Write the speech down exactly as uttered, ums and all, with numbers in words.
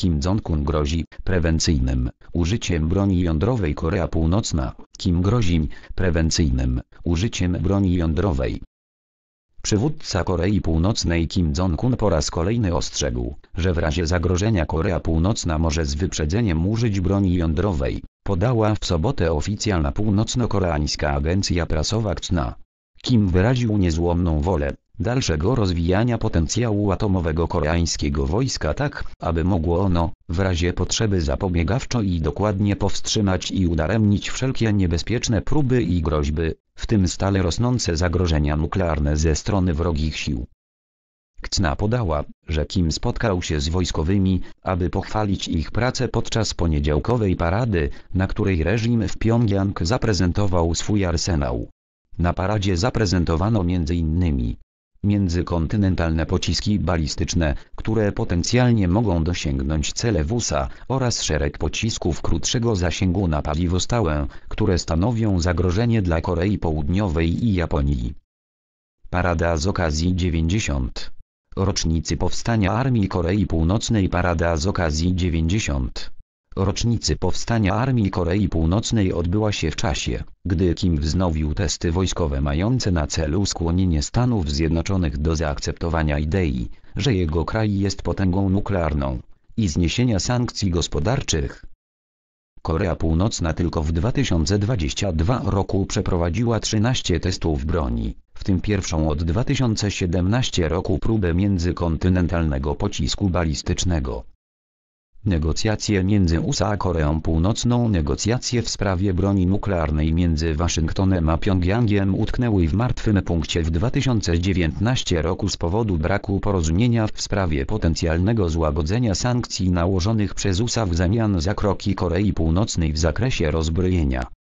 Kim Jong-un grozi prewencyjnym użyciem broni jądrowej. Korea Północna. Kim grozi prewencyjnym użyciem broni jądrowej. Przywódca Korei Północnej Kim Jong-un po raz kolejny ostrzegł, że w razie zagrożenia Korea Północna może z wyprzedzeniem użyć broni jądrowej, podała w sobotę oficjalna północno-koreańska agencja prasowa K C N A. Kim wyraził niezłomną wolę dalszego rozwijania potencjału atomowego koreańskiego wojska tak, aby mogło ono, w razie potrzeby zapobiegawczo i dokładnie powstrzymać i udaremnić wszelkie niebezpieczne próby i groźby, w tym stale rosnące zagrożenia nuklearne ze strony wrogich sił. K C N A podała, że Kim spotkał się z wojskowymi, aby pochwalić ich pracę podczas poniedziałkowej parady, na której reżim w Pjongjang zaprezentował swój arsenał. Na paradzie zaprezentowano między innymi międzykontynentalne pociski balistyczne, które potencjalnie mogą dosięgnąć cele W U S A, oraz szereg pocisków krótszego zasięgu na paliwo stałe, które stanowią zagrożenie dla Korei Południowej i Japonii. Parada z okazji dziewięćdziesiątej rocznicy powstania Armii Korei Północnej. Parada z okazji dziewięćdziesiątej rocznicy powstania Armii Korei Północnej odbyła się w czasie, gdy Kim wznowił testy wojskowe mające na celu skłonienie Stanów Zjednoczonych do zaakceptowania idei, że jego kraj jest potęgą nuklearną, i zniesienia sankcji gospodarczych. Korea Północna tylko w dwa tysiące dwudziestym drugim roku przeprowadziła trzynaście testów broni, w tym pierwszą od dwa tysiące siedemnastego roku próbę międzykontynentalnego pocisku balistycznego. Negocjacje między U S A a Koreą Północną. Negocjacje w sprawie broni nuklearnej między Waszyngtonem a Pjongjangiem utknęły w martwym punkcie w dwa tysiące dziewiętnastym roku z powodu braku porozumienia w sprawie potencjalnego złagodzenia sankcji nałożonych przez U S A w zamian za kroki Korei Północnej w zakresie rozbrojenia.